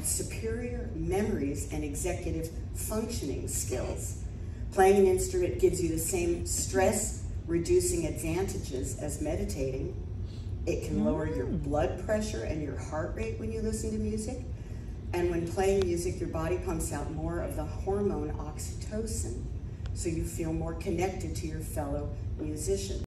have superior memories and executive functioning skills. Playing an instrument gives you the same stress-reducing advantages as meditating. It can lower your blood pressure and your heart rate when you listen to music. And when playing music, your body pumps out more of the hormone oxytocin, so you feel more connected to your fellow musicians.